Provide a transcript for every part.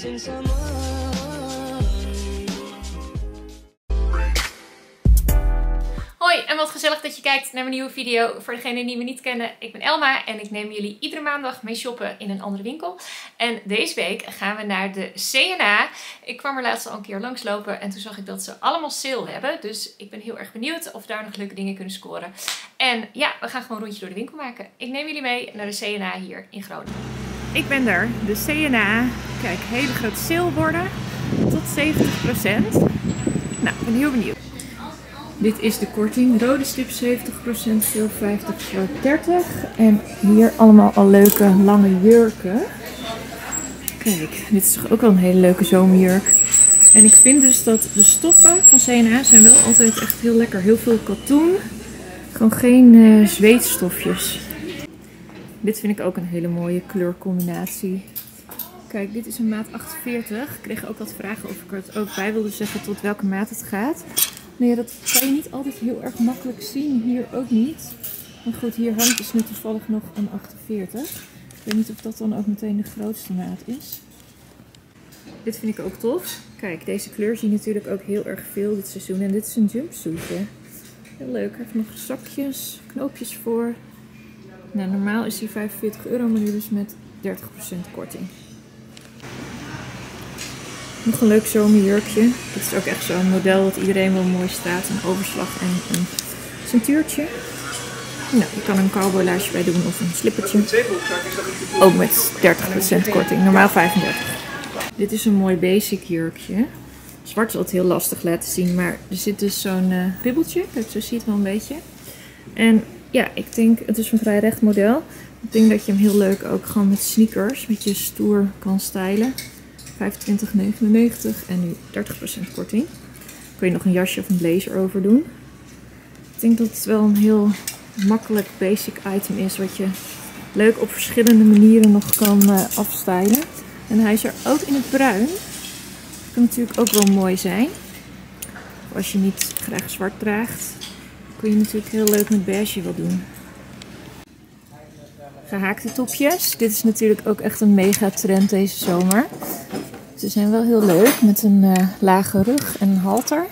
missing someone. Hoi en wat gezellig dat je kijkt naar mijn nieuwe video. Voor degenen die me niet kennen, ik ben Elma en ik neem jullie iedere maandag mee shoppen in een andere winkel. En deze week gaan we naar de C&A. Ik kwam er laatst al een keer langslopen en toen zag ik dat ze allemaal sale hebben. Dus ik ben heel erg benieuwd of daar nog leuke dingen kunnen scoren. En ja, we gaan gewoon een rondje door de winkel maken. Ik neem jullie mee naar de C&A hier in Groningen. Ik ben er, de C&A. Kijk, hele grote saleborden tot 70%. Nou, ik ben heel benieuwd. Dit is de korting. Rode stip 70%, geel 50, zwart 30. En hier allemaal al leuke lange jurken. Kijk, dit is toch ook wel een hele leuke zomerjurk. En ik vind dus dat de stoffen van C&A zijn wel altijd echt heel lekker. Heel veel katoen. Gewoon geen zweetstofjes. Dit vind ik ook een hele mooie kleurcombinatie. Kijk, dit is een maat 48. Ik kreeg ook wat vragen of ik het ook bij wilde zeggen tot welke maat het gaat. Nee, dat kan je niet altijd heel erg makkelijk zien. Hier ook niet. Maar goed, hier hangt dus nu toevallig nog een 48. Ik weet niet of dat dan ook meteen de grootste maat is. Dit vind ik ook tof. Kijk, deze kleur zie je natuurlijk ook heel erg veel dit seizoen. En dit is een jumpsuitje. Heel leuk. Hij heeft nog zakjes, knoopjes voor. Nou, normaal is die €45, maar nu dus met 30% korting. Nog een leuk zomerjurkje. Dit is ook echt zo'n model dat iedereen wel mooi staat. Een overslag en een centuurtje. Nou, je kan een cowboylaasje bij doen of een slippertje. Ook met 30% korting. Normaal 35. Dit is een mooi basic jurkje. Zwart is altijd heel lastig laten zien, maar er zit dus zo'n ribbeltje. Kijk, zo zie je het wel een beetje. En ja, ik denk, het is een vrij recht model. Ik denk dat je hem heel leuk ook gewoon met sneakers, met je stoer kan stylen. $25,99 en nu 30% korting. Kun je nog een jasje of een blazer over doen. Ik denk dat het wel een heel makkelijk basic item is wat je leuk op verschillende manieren nog kan afstylen. En hij is er ook in het bruin. Dat kan natuurlijk ook wel mooi zijn. Als je niet graag zwart draagt, kun je natuurlijk heel leuk met beige wel doen. Gehaakte topjes. Dit is natuurlijk ook echt een mega trend deze zomer. Ze zijn wel heel leuk met een lage rug en een halter.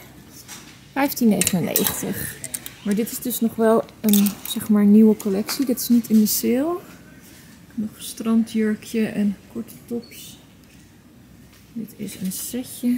$15,99. Maar dit is dus nog wel een zeg maar nieuwe collectie. Dit is niet in de sale. Nog een strandjurkje en korte tops. Dit is een setje.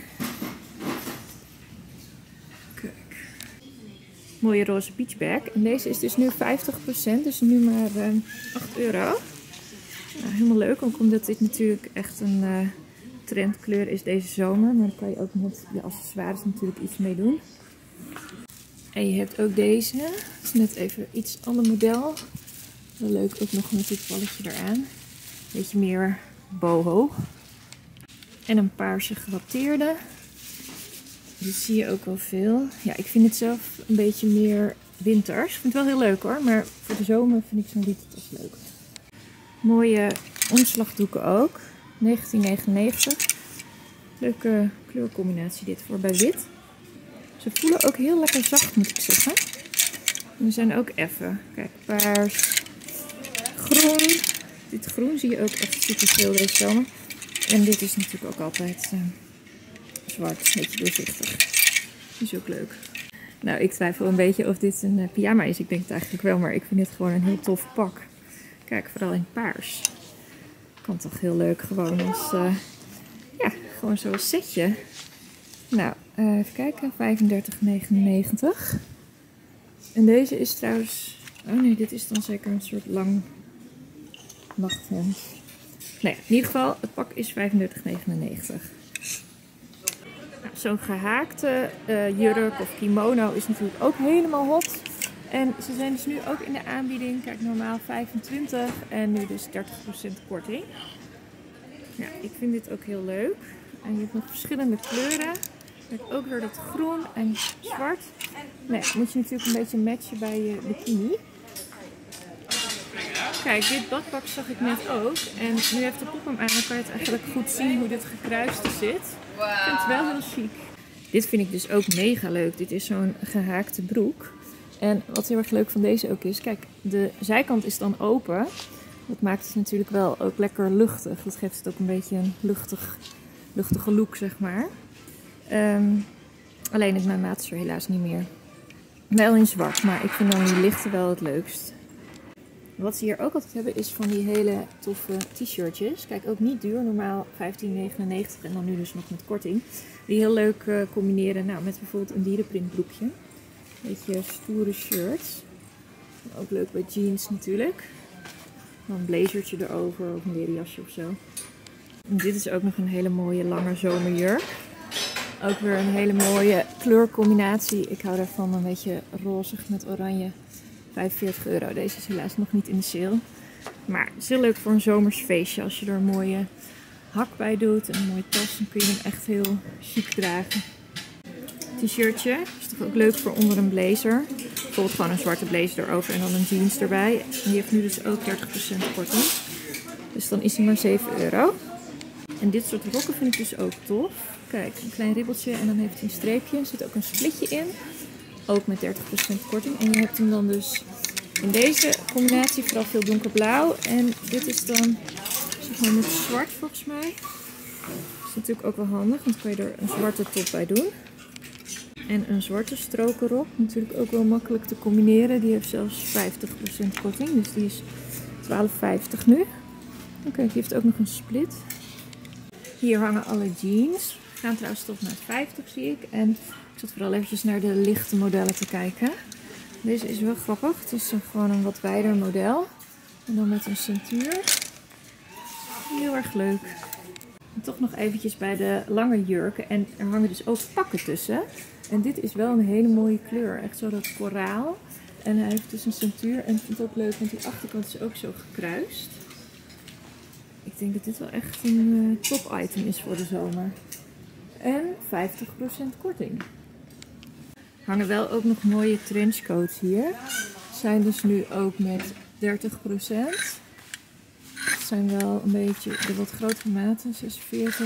Kijk. Mooie roze beachbag. En deze is dus nu 50%. Dus nu maar €8. Nou, helemaal leuk. Ook omdat dit natuurlijk echt een trendkleur is deze zomer. Maar daar kan je ook met je accessoires natuurlijk iets mee doen. En je hebt ook deze. Het is net even iets ander model. Wel leuk ook nog met dit balletje eraan. Beetje meer boho. En een paarse gewatteerde. Die zie je ook wel veel. Ja, ik vind het zelf een beetje meer winters. Ik vind het wel heel leuk hoor. Maar voor de zomer vind ik zo'n rieten toch leuk. Mooie omslagdoeken ook. $19,99. Leuke kleurcombinatie dit voor bij wit. Ze voelen ook heel lekker zacht moet ik zeggen. En er zijn ook effen. Kijk, paars, groen. Dit groen zie je ook echt super veel deze zomer. En dit is natuurlijk ook altijd zwart, een beetje doorzichtig. Die is ook leuk. Nou, ik twijfel een beetje of dit een pyjama is. Ik denk het eigenlijk wel, maar ik vind dit gewoon een heel tof pak. Kijk, vooral in paars. Kan toch heel leuk gewoon als, ja, gewoon zo'n setje. Nou, even kijken, $35,99. En deze is trouwens, oh nee, dit is dan zeker een soort lang nachthemd. Nee, in ieder geval, het pak is $35,99. Nou, zo'n gehaakte jurk of kimono is natuurlijk ook helemaal hot. En ze zijn dus nu ook in de aanbieding. Kijk, normaal 25 en nu dus 30% korting. Ja, ik vind dit ook heel leuk. En je hebt nog verschillende kleuren. Kijk, ook weer dat groen en zwart. Nee, moet je natuurlijk een beetje matchen bij je bikini. Kijk, dit badpak zag ik net ook. En nu heeft de pop hem aan, dan kan je het eigenlijk goed zien hoe dit gekruist zit. Ik vind het wel heel chic. Dit vind ik dus ook mega leuk. Dit is zo'n gehaakte broek. En wat heel erg leuk van deze ook is, kijk, de zijkant is dan open. Dat maakt het natuurlijk wel ook lekker luchtig. Dat geeft het ook een beetje een luchtig luchtige look, zeg maar. Alleen in mijn maat is er helaas niet meer. Wel in zwart, maar ik vind dan die lichte wel het leukst. Wat ze hier ook altijd hebben is van die hele toffe t-shirtjes. Kijk, ook niet duur. Normaal €15,99 en dan nu dus nog met korting. Die heel leuk combineren met bijvoorbeeld een dierenprint broekje. Beetje stoere shirts. Ook leuk bij jeans natuurlijk. Dan een blazertje erover of een leren jasje of zo. En dit is ook nog een hele mooie lange zomerjurk. Ook weer een hele mooie kleurcombinatie. Ik hou daarvan, een beetje rozig met oranje. €45. Deze is helaas nog niet in de sale. Maar het is heel leuk voor een zomers feestje. Als je er een mooie hak bij doet en een mooie tas, dan kun je hem echt heel chic dragen. T-shirtje is toch ook leuk voor onder een blazer. Bijvoorbeeld gewoon een zwarte blazer erover en dan een jeans erbij. En die heeft nu dus ook 30% korting. Dus dan is hij maar €7. En dit soort rokken vind ik dus ook tof. Kijk, een klein ribbeltje en dan heeft hij een streepje. Er zit ook een splitje in. Ook met 30% korting. En je hebt hem dan dus in deze combinatie vooral veel donkerblauw. En dit is dan zeg maar met zwart volgens mij. Dat is natuurlijk ook wel handig, want dan kan je er een zwarte top bij doen. En een zwarte strokenrok. Natuurlijk ook wel makkelijk te combineren. Die heeft zelfs 50% korting. Dus die is €12,50 nu. Oké, die heeft ook nog een split. Hier hangen alle jeans. Gaan trouwens tot naar 50 zie ik. En ik zat vooral eventjes naar de lichte modellen te kijken. Deze is wel grappig. Het is gewoon een wat wijder model. En dan met een ceintuur. Heel erg leuk. En toch nog eventjes bij de lange jurken. En er hangen dus ook pakken tussen. En dit is wel een hele mooie kleur. Echt zo dat koraal. En hij heeft dus een ceintuur. En ik vind het ook leuk, want die achterkant is ook zo gekruist. Ik denk dat dit wel echt een top item is voor de zomer. En 50% korting. Hangen wel ook nog mooie trenchcoats hier. Zijn dus nu ook met 30%. Het zijn wel een beetje de wat grotere maten, 46.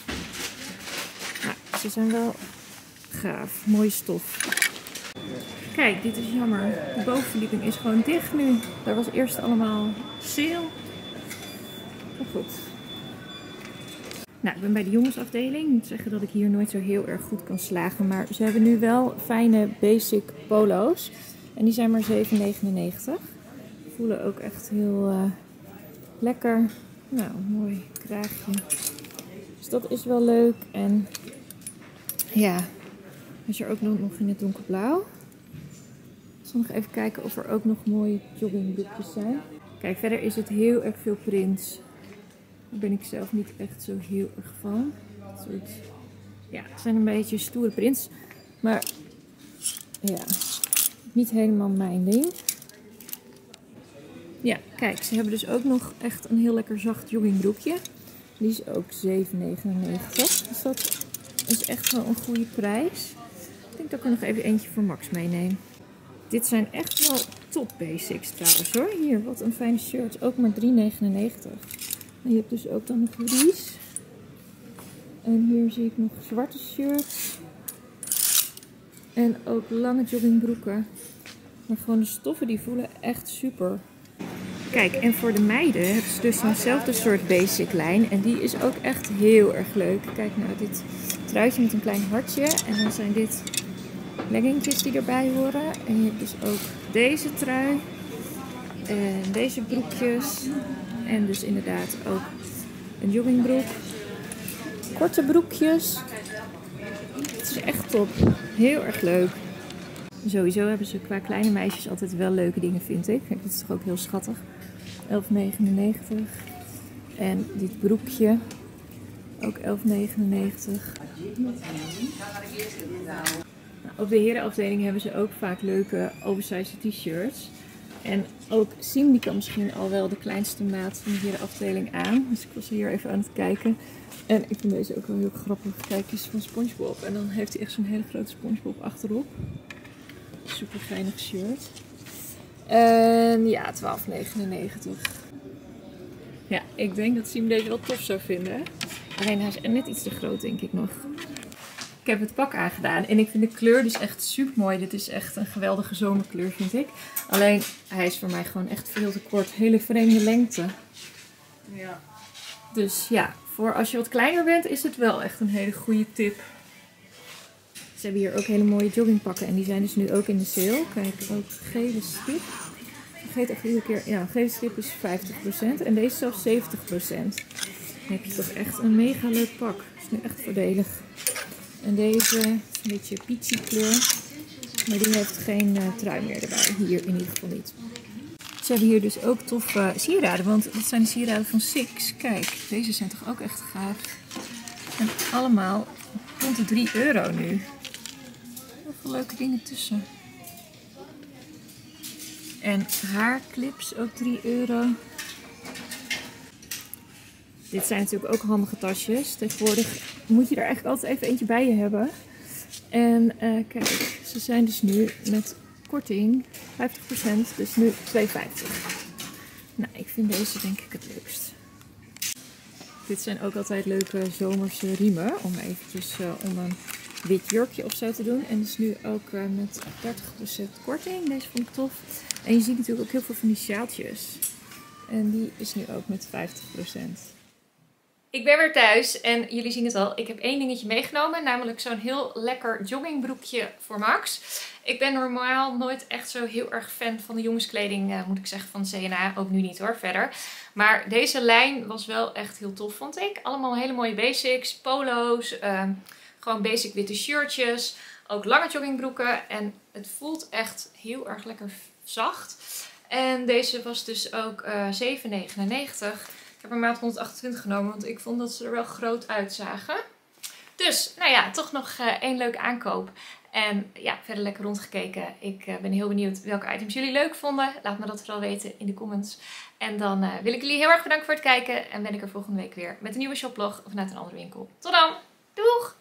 Ja, ze zijn wel gaaf. Mooie stof. Kijk, dit is jammer. De bovenverdieping is gewoon dicht nu. Daar was eerst allemaal sale. Maar goed. Nou, ik ben bij de jongensafdeling. Ik moet zeggen dat ik hier nooit zo heel erg goed kan slagen. Maar ze hebben nu wel fijne basic polo's. En die zijn maar €7,99. Voelen ook echt heel lekker. Nou, mooi kraagje. Dus dat is wel leuk. En ja, is er ook nog in het donkerblauw. Ik zal nog even kijken of er ook nog mooie joggingbroekjes zijn. Kijk, verder is het heel erg veel prints. Daar ben ik zelf niet echt zo heel erg van. Ja, het zijn een beetje stoere prints. Maar ja, niet helemaal mijn ding. Ja, kijk, ze hebben dus ook nog echt een heel lekker zacht joggingbroekje. Die is ook €7,99. Dus dat is echt wel een goede prijs. Ik denk dat ik er nog even eentje voor Max meeneem. Dit zijn echt wel top basics trouwens hoor. Hier, wat een fijne shirt. Ook maar €3,99. En je hebt dus ook dan nog hoodies. En hier zie ik nog zwarte shirts. En ook lange joggingbroeken. Maar gewoon de stoffen die voelen echt super. Kijk, en voor de meiden hebben ze dus zo'nzelfde soort basic lijn. En die is ook echt heel erg leuk. Kijk nou, dit truitje met een klein hartje. En dan zijn dit leggingjes die erbij horen. En je hebt dus ook deze trui. En deze broekjes. En dus inderdaad ook een joggingbroek. Korte broekjes. Het is echt top. Heel erg leuk. Sowieso hebben ze qua kleine meisjes altijd wel leuke dingen, vind ik. Kijk, dit is toch ook heel schattig. €11,99. En dit broekje. Ook €11,99. Op de herenafdeling hebben ze ook vaak leuke oversized t-shirts. En ook Siem die kan misschien al wel de kleinste maat van de herenafdeling aan. Dus ik was hier even aan het kijken. En ik vind deze ook wel heel grappig. Kijk, die is van SpongeBob. En dan heeft hij echt zo'n hele grote SpongeBob achterop. Super geinig shirt. En ja, €12,99. Ja, ik denk dat Siem deze wel tof zou vinden. Alleen hij is net iets te groot, denk ik nog. Ik heb het pak aangedaan en ik vind de kleur dus echt super mooi. Dit is echt een geweldige zomerkleur, vind ik. Alleen, hij is voor mij gewoon echt veel te kort. Hele vreemde lengte. Ja. Dus ja, voor als je wat kleiner bent is het wel echt een hele goede tip. Ze hebben hier ook hele mooie joggingpakken en die zijn dus nu ook in de sale. Kijk, ook gele stip. Vergeet echt iedere keer, ja, gele stip is 50% en deze zelfs 70%. Dan heb je toch echt een mega leuk pak. Dat is nu echt voordelig. En deze is een beetje peachy kleur. Maar die heeft geen trui meer erbij. Hier in ieder geval niet. Ze hebben hier dus ook toffe sieraden. Want dit zijn de sieraden van Six. Kijk, deze zijn toch ook echt gaaf. En allemaal rond de 3 euro nu. Heel veel leuke dingen tussen. En haarclips ook 3 euro. Dit zijn natuurlijk ook handige tasjes. Tegenwoordig moet je er eigenlijk altijd even eentje bij je hebben. En kijk, ze zijn dus nu met korting 50%, dus nu 2,50. Nou, ik vind deze denk ik het leukst. Dit zijn ook altijd leuke zomerse riemen om eventjes om een wit jurkje of zo te doen. En dus nu ook met 30% korting. Deze vond ik tof. En je ziet natuurlijk ook heel veel van die sjaaltjes. En die is nu ook met 50%. Ik ben weer thuis en jullie zien het al. Ik heb één dingetje meegenomen, namelijk zo'n heel lekker joggingbroekje voor Max. Ik ben normaal nooit echt zo heel erg fan van de jongenskleding, moet ik zeggen, van C&A. Ook nu niet hoor, verder. Maar deze lijn was wel echt heel tof, vond ik. Allemaal hele mooie basics, polo's, gewoon basic witte shirtjes. Ook lange joggingbroeken en het voelt echt heel erg lekker zacht. En deze was dus ook €7,99. Ik heb een maat 128 genomen, want ik vond dat ze er wel groot uitzagen. Dus, nou ja, toch nog één leuke aankoop. En ja, verder lekker rondgekeken. Ik ben heel benieuwd welke items jullie leuk vonden. Laat me dat vooral weten in de comments. En dan wil ik jullie heel erg bedanken voor het kijken. En ben ik er volgende week weer met een nieuwe shoplog vanuit een andere winkel. Tot dan! Doeg!